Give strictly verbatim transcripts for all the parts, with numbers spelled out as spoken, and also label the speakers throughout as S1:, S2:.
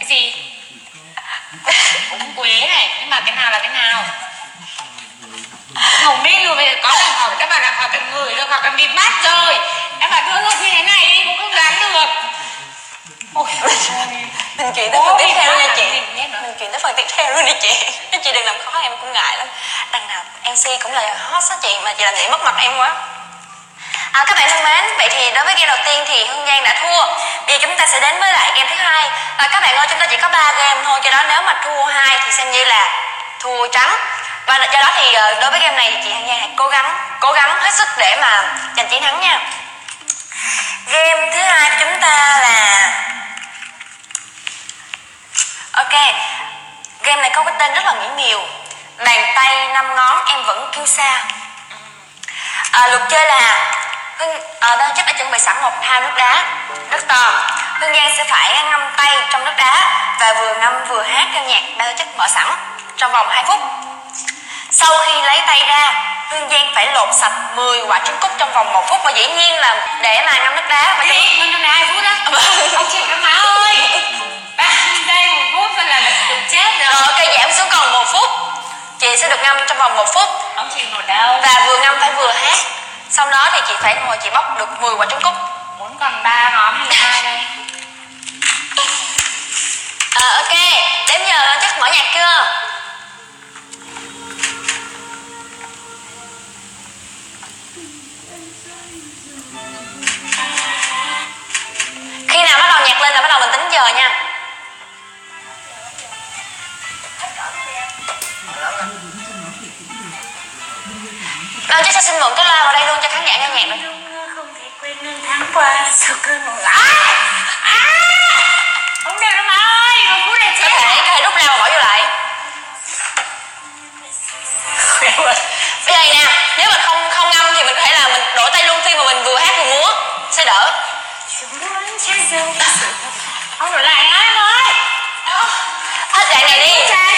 S1: Cái gì? Cũng quế này, nhưng mà cái nào là cái nào? Không biết luôn, bây giờ có là hỏi các bạn là hỏi cần người được, hoặc là bị mắt rồi. Các bạn đưa luôn như thế này đi, cũng không đoán được. Ôi,
S2: mình chuyển tới phần tiếp theo luôn nha chị. Mình chuyển tới phần tiếp theo luôn đi chị. Chị đừng làm khó em, cũng ngại lắm. Đằng nào em xê cũng là hot á chị, mà chị làm vậy mất mặt em quá. À, các bạn thân mến, vậy thì đối với game đầu tiên thì Hương Giang đã thua. Bây giờ chúng ta sẽ đến với lại game thứ hai. À, các bạn ơi, chúng ta chỉ có ba game thôi, cho đó nếu mà thua hai thì xem như là thua trắng. Và do đó thì đối với game này thì chị Hương Giang hãy cố gắng, cố gắng hết sức để mà giành chiến thắng nha. Game thứ hai của chúng ta là ok. Game này có cái tên rất là mỹ miều. Bàn tay năm ngón em vẫn kêu xa. À, luật chơi là Hương, à, Ban Chức đã chuẩn bị sẵn một thao nước đá rất to. Hương Giang sẽ phải ngâm tay trong nước đá và vừa ngâm vừa hát theo nhạc Ban Chức mở sẵn trong vòng hai phút. Sau khi lấy tay ra, Hương Giang phải lột sạch mười quả trứng cút trong vòng một phút. Và dĩ nhiên là để mà ngâm nước đá mà chị
S1: ngâm trong này hai phút á. Ông chị các má ơi, ba giây một phút và là được chết rồi.
S2: Rồi ok, giảm xuống còn một phút. Chị sẽ được ngâm trong vòng một phút.
S1: Ông chị ngồi đâu?
S2: Và vừa ngâm phải vừa hát. Sau đó thì chị phải ngồi chị bóc được mười quả trứng cút.
S1: Muốn còn ba ngón hay hai đây?
S2: À, ok, đến giờ chắc mở nhạc chưa? Khi nào bắt đầu nhạc lên là bắt đầu mình tính giờ nha. Đâu chắc sẽ xin mượn cái loa vào đây luôn cho khán giả nghe nhạc nữa.
S1: Không thể quên những tháng qua sau cơn mộng. À! À! Không được đâu má ơi, một phút này chết.
S2: Có thể, có thể rút ra và bỏ vô lại. Bây giờ nè, nếu mà không không ngâm thì mình có thể là mình đổi tay luôn khi mà mình vừa hát vừa múa sẽ đỡ.
S1: Không đổi lại ai em ơi.
S2: Hết đoạn này đi.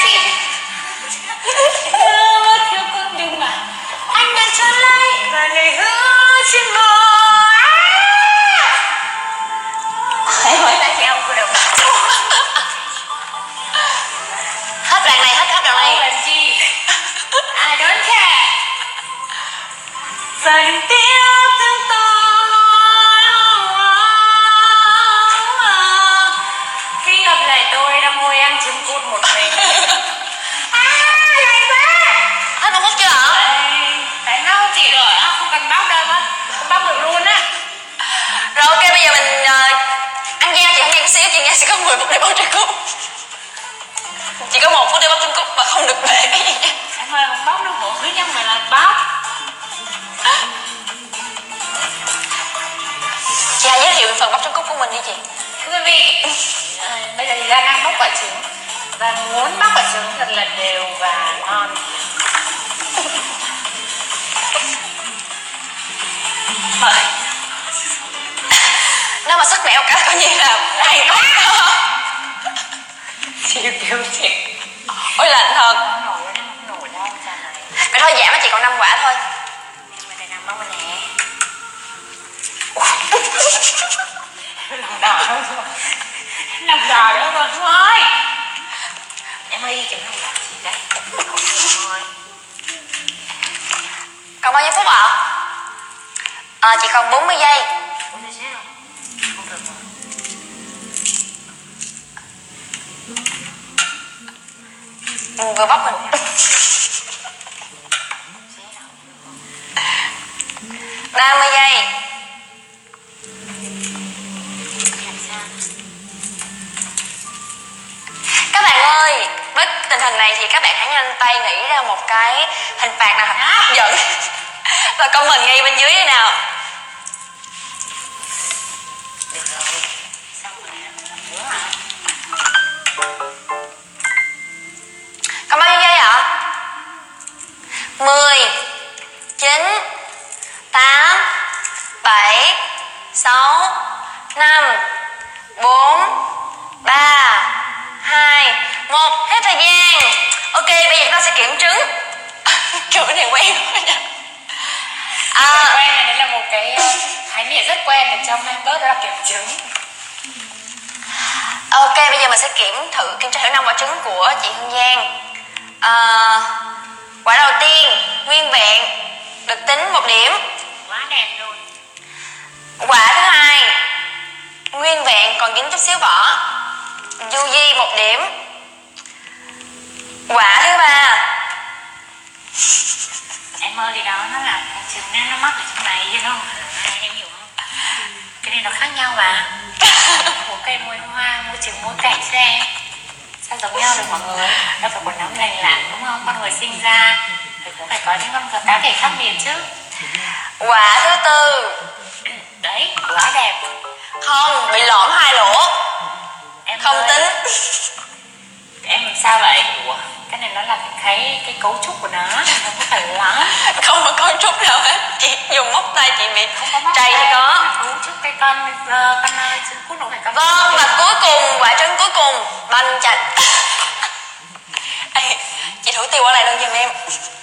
S1: Thiếu con đừng mà anh đã trở lại và lời hứa trên môi.
S2: Hãy hỏi tay chị ông của được. Hết đoạn này, hết hết đoạn này.
S1: Làm gì? I don't care. Và đừng tiếc thương tôi. Khi gặp lại tôi đang ngồi ăn trứng cút một mình.
S2: Hết một phút chưa hả?
S1: Tại nó chị rồi á, không cần bóc đâu á. Không bóc được luôn á.
S2: Rồi ok, bây giờ mình uh, ăn giao chị không nghe một xíu, chị nghe sẽ có mười phút để bóc trứng cút. Chỉ có một phút để bóc trứng cút và không được bể cái gì nha.
S1: Em ơi, không bóc đâu, bộ thứ nhưng mà là bóc.
S2: Chị hãy giới thiệu phần bóc trứng cút của mình đi chị.
S1: Thưa quý vị, à, bây giờ thì đang bóc quả trứng. Và muốn bóc quả trứng thật là đều và ngon.
S2: Mời. Nếu mà sức mẹo cả coi như là hay quá.
S1: Chị kêu chị.
S2: Ôi lạnh thật.
S1: Nổi nó không nổi đâu trà này.
S2: Vậy thôi giảm nó chỉ còn năm quả thôi.
S1: Em đây nằm bóc nè. Lòng đỏ đâu rồi. Lòng đỏ đâu rồi thôi. Em ơi chừng lòng đỏ chị đây. Không được rồi.
S2: Còn bao nhiêu phút ạ? À, chỉ còn bốn mươi giây.
S1: Ủa sao chết rồi? Không được rồi.
S2: Ừ, vừa bóc mình. ba mươi giây. Các bạn ơi, với tình hình này thì các bạn hãy nhanh tay nghĩ ra một cái hình phạt nào hấp dẫn và comment ngay bên dưới đây nào.
S1: Được rồi. Xong rồi nè. Nữa hả?
S2: Còn bao nhiêu giây ạ? mười, chín, tám, bảy, sáu, năm, bốn, ba, hai, một. Hết thời gian. Ok, bây giờ chúng ta sẽ kiểm trứng. Kiểu này quen quá nhỉ. À,
S1: Quen này, đây là một cái khái niệm rất quen ở trong Hamburg, đó là kiểm chứng.
S2: ok, bây giờ mình mình sẽ kiểm thử kiểm tra thử năm quả trứng của chị Hương Giang. À, quả đầu tiên nguyên vẹn được tính một điểm.
S1: Quá đẹp luôn.
S2: Quả thứ hai nguyên vẹn còn dính chút xíu vỏ, du di một điểm. Quả thứ ba
S1: Em ơi thì đó nó là trứng nó, nó mắc ở trong này chứ không à, em hiểu không? Cái này nó khác nhau mà. Một cây muối hoa, mua trứng muối cảnh cho em. Sao giống nhau được mọi người? Đâu phải quần áo lành lặn đúng không? Con người sinh ra thì cũng phải có những con vật cá thể khác biệt chứ.
S2: quả thứ tư
S1: Đấy, quá đẹp.
S2: không, bị lõm hai lỗ,
S1: Em
S2: không
S1: ơi,
S2: tính.
S1: em làm sao vậy? Ủa, cái này nó là cái cái cấu trúc của nó, nó không phải lắm.
S2: Không có cấu trúc nào hết, chị dùng móc tay chị bị
S1: Không có móc
S2: trầy thì
S1: tay,
S2: có.
S1: cấu trúc cái con ờ, con ơi, trứng cút nó phải có.
S2: Vâng, và cuối cùng quả trứng cuối cùng banh chạch. Ê, chị thử tiêu quả này luôn giùm em.